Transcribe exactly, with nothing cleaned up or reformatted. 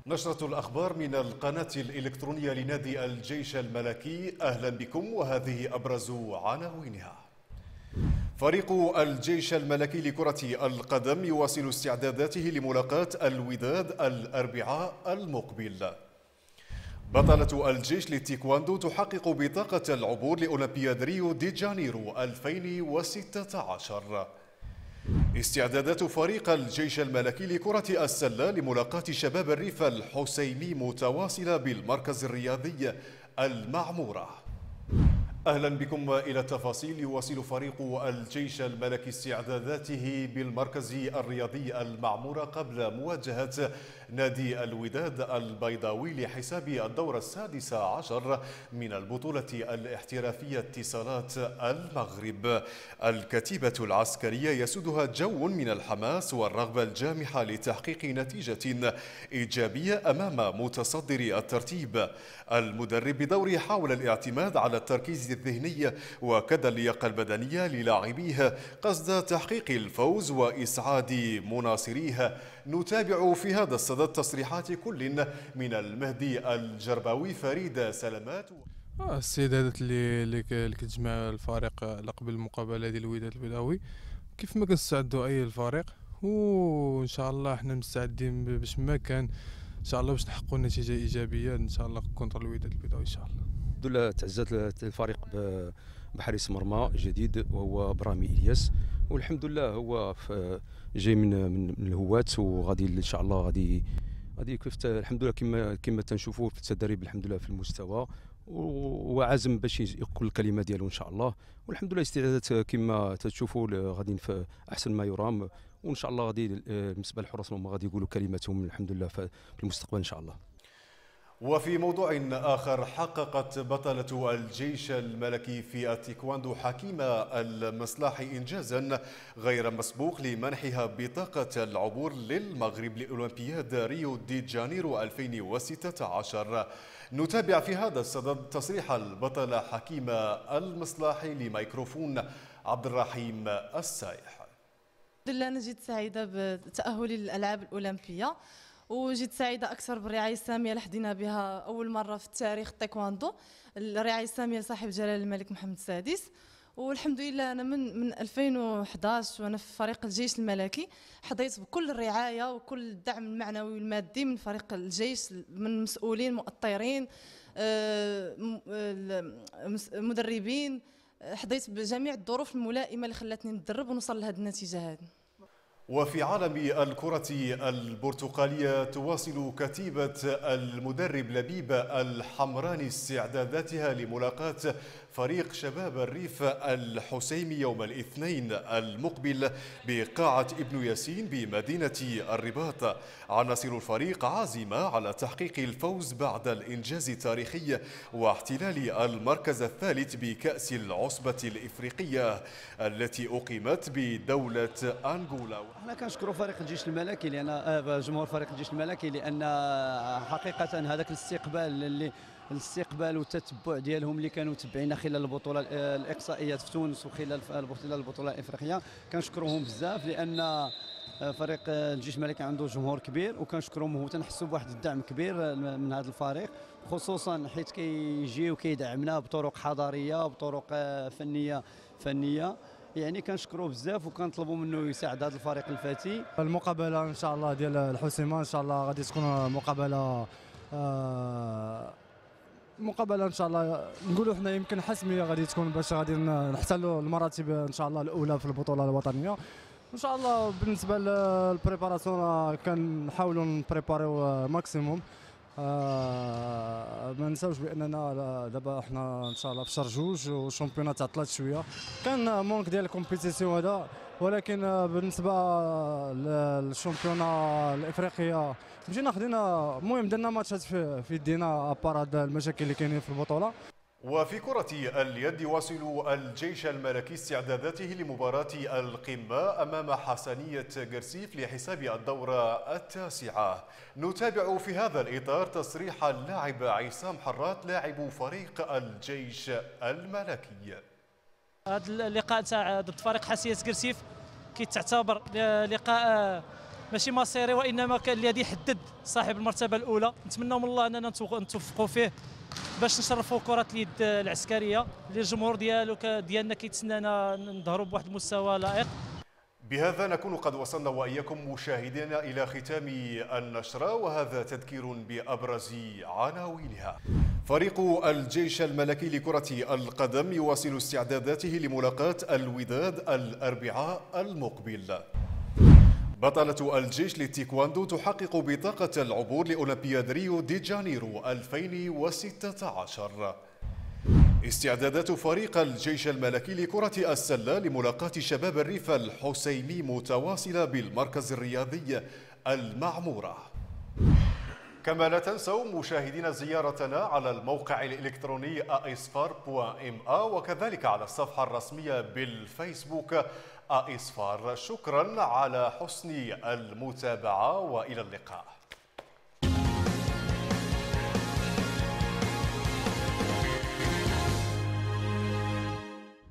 نشرة الأخبار من القناة الإلكترونية لنادي الجيش الملكي، أهلا بكم وهذه أبرز عناوينها. فريق الجيش الملكي لكرة القدم يواصل استعداداته لملاقاة الوداد الأربعاء المقبل. بطلة الجيش للتيكواندو تحقق بطاقة العبور لأولمبياد ريو دي جانيرو ألفين وستة عشر. استعدادات فريق الجيش الملكي لكرة السلة لملاقاة شباب الريف الحسيمي متواصلة بالمركز الرياضي المعمورة. أهلا بكم إلى التفاصيل. يواصل فريق الجيش الملكي استعداداته بالمركز الرياضي المعمورة قبل مواجهة نادي الوداد البيضاوي لحساب الدورة السادسة عشر من البطولة الاحترافية اتصالات المغرب. الكتيبة العسكرية يسودها جو من الحماس والرغبة الجامحة لتحقيق نتيجة إيجابية أمام متصدر الترتيب. المدرب بدوره حاول الاعتماد على التركيز الذهني وكذا اللياقة البدنية للاعبيه قصد تحقيق الفوز وإسعاد مناصريه. نتابع في هذا الصدد تصريحات كل من المهدي الجرباوي فريد سلامات. السيدات اللي اللي كتجمع الفريق قبل المقابله ديال الوداد البيضاوي كيف ما كنستعدوا اي الفريق، وان شاء الله حنا مستعدين باش ما كان ان شاء الله باش نحققوا نتيجه ايجابيه ان شاء الله كونتر الوداد البيضاوي ان شاء الله. الحمد لله تعزت الفريق بحارس مرمى جديد وهو برامي الياس، والحمد لله هو جاي من من الهوات وغادي ان شاء الله غادي غادي كيف الحمد لله كما كما تنشوفوا في التدريب الحمد لله في المستوى، وعازم باش يقول الكلمه ديالو ان شاء الله. والحمد لله استعدادات كما تشوفوا غادي في احسن ما يرام، وان شاء الله غادي بالنسبه للحراس هما غادي يقولوا كلمتهم الحمد لله في المستقبل ان شاء الله. وفي موضوع آخر، حققت بطلة الجيش الملكي في التيكواندو حكيمة المصلاحي إنجازا غير مسبوق لمنحها بطاقة العبور للمغرب لأولمبياد ريو دي جانيرو ألفين وستة عشر. نتابع في هذا الصدد تصريح البطلة حكيمة المصلاحي لميكروفون عبد الرحيم السايح. الحمد لله أنا جيت سعيدة بتأهلي للألعاب الأولمبية، وجيت سعيدة أكثر بالرعاية السامية اللي حظينا بها أول مرة في التاريخ التايكواندو، الرعاية السامية لصاحب جلالة الملك محمد السادس. والحمد لله أنا من من ألفين وأحد عشر وأنا في فريق الجيش الملكي، حظيت بكل الرعاية وكل الدعم المعنوي والمادي من فريق الجيش، من مسؤولين مؤطرين مدربين، حظيت بجميع الظروف الملائمة اللي خلتني نتدرب ونوصل لهذه النتيجة هذه. وفي عالم الكرة البرتقالية تواصل كتيبة المدرب لبيب الحمراني استعداداتها لملاقاة فريق شباب الريف الحسيمي يوم الاثنين المقبل بقاعة ابن ياسين بمدينة الرباط. عناصر الفريق عازمة على تحقيق الفوز بعد الإنجاز التاريخي واحتلال المركز الثالث بكأس العصبة الإفريقية التي أقيمت بدولة أنغولا. احنا كنشكروا فريق الجيش الملكي لان جمهور فريق الجيش الملكي لان حقيقه هذاك الاستقبال اللي الاستقبال والتتبع ديالهم اللي كانوا متبعينا خلال البطوله الاقصائيات في تونس وخلال البطوله الافريقيه، كنشكروهم بزاف لان فريق الجيش الملكي عنده جمهور كبير، وكنشكرهم وتنحسوا بواحد الدعم كبير من هذا الفريق، خصوصا حيت كيجي وكيدعمنا بطرق حضاريه وبطرق فنيه فنيه يعني كنشكروه بزاف وكنطلبوا منه يساعد هذا الفريق الفتي. المقابله ان شاء الله ديال الحسيمه ان شاء الله غادي تكون مقابله آه مقابله ان شاء الله نقولوا حنا يمكن حسميه غادي تكون باش غادي نحتلوا المراتب ان شاء الله الاولى في البطوله الوطنيه ان شاء الله. بالنسبه للبريباراسيون كنحاولوا نبريباريو ماكسيموم. آه ما نساوش باننا دابا احنا ان شاء الله في شهر جوج والشامبيونات تعطلات شويه، كان مونك ديال الكومبيتيسيون هذا، ولكن بالنسبه للشامبيونه الافريقيه مشينا خدينا المهم درنا ماتشات في في يدينا ابار هاد المشاكل اللي كاينين في البطوله. وفي كرة اليد يواصل الجيش الملكي استعداداته لمباراة القمة أمام حسنية قرسيف لحساب الدورة التاسعة. نتابع في هذا الإطار تصريح اللاعب عصام حرات لاعب فريق الجيش الملكي. هذا اللقاء تاع ضد فريق حسنية قرسيف كيتعتبر لقاء ماشي مصيري وانما كان الذي يحدد صاحب المرتبه الاولى. نتمنى من الله اننا نتوفقوا فيه باش نشرفوا كره اليد العسكريه اللي الجمهور ديالو ديالنا كيتسنانا نظهروا بواحد المستوى لائق. بهذا نكون قد وصلنا وإياكم مشاهدينا إلى ختام النشرة، وهذا تذكير بأبرز عناوينها. فريق الجيش الملكي لكرة القدم يواصل استعداداته لملاقاة الوداد الأربعاء المقبل. بطلة الجيش للتيكواندو تحقق بطاقة العبور لأولمبياد ريو دي جانيرو ألفين وستة عشر. استعدادات فريق الجيش الملكي لكرة السلة لملاقاة شباب الريف الحسيمي متواصلة بالمركز الرياضي المعمورة. كما لا تنسوا مشاهدين زيارتنا على الموقع الإلكتروني أإسفار دوت إم إيه وكذلك على الصفحة الرسمية بالفيسبوك أإسفار. شكرا على حسن المتابعة وإلى اللقاء.